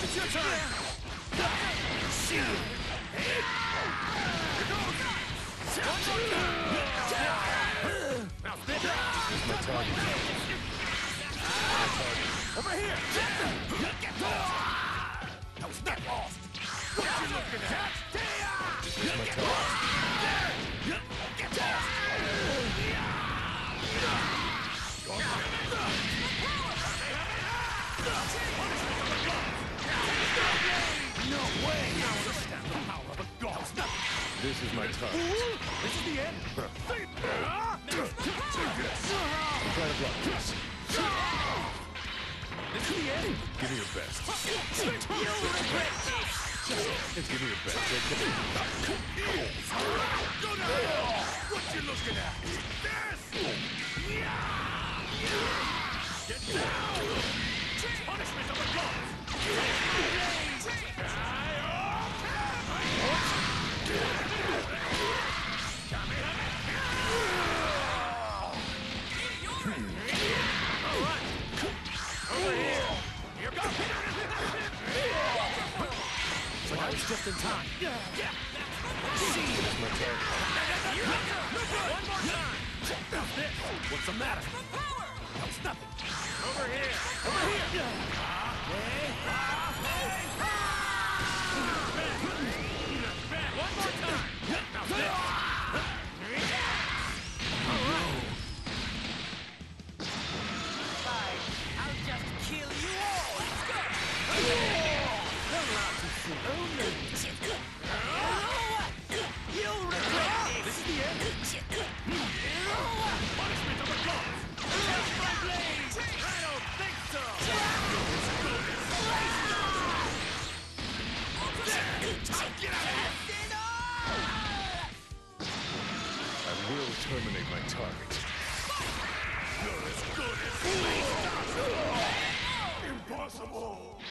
It's your turn! Here goes! Now spin! Here's my target. Over here! That was not lost! What you looking at? Here's my target. Get lost! No way! Now understand the power of a ghost! This is my target. This is the end! Take this! I'm trying to block this. This is the end! Give me your best. You'll regret this! Give me your best. Go down! What you looking at? This! Get down! Punishment of the gods! Alright! Over here! Here goes! So now it's just in time. Here's my target. One more time! Now this! What's the matter? That's nothing! Over here! Over here! One more time! Now this! I'll just kill you all! Let's go! You'll regret this! This is the end! Punishment of the gods! Take my blade! I don't think so! Get out of here! I will terminate my target. You're as